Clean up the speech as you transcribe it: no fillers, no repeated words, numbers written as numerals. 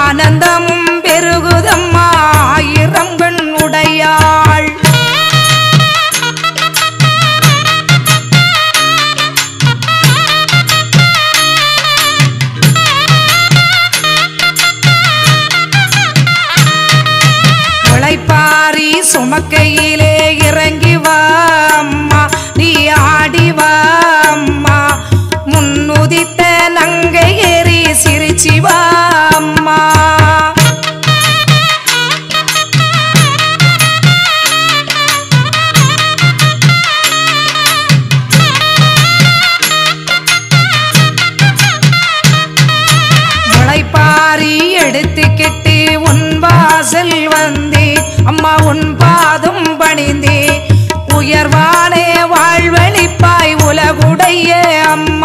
ஆனந்தமும் பெருகுதம்மா ஆயிரம் கண் உடையாள் முளைப்பாரி சுமக்கையிலே இறங்கி வா அம்மா நீ ஆடி வா அம்மா முன்னுதித்த நங்கை ஏறி சிரிச்சி வா அம்மா முளைப்பாரி எடுத்துக்கிட்டு உன் வாசல் வந்தே அம்மா உன் பாதம் பணிந்தே உயர்வானே வாழ்வழிப்பாய் உலகுடைய அம்மா